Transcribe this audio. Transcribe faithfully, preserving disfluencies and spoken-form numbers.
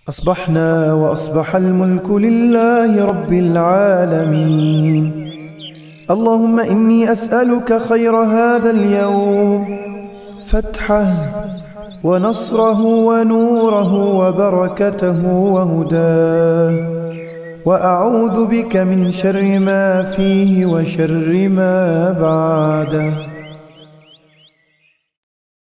أصبحنا وأصبح الملك لله رب العالمين. اللهم إني أسألك خير هذا اليوم، فتحه ونصره ونوره وبركته وهداه، وأعوذ بك من شر ما فيه وشر ما بعده.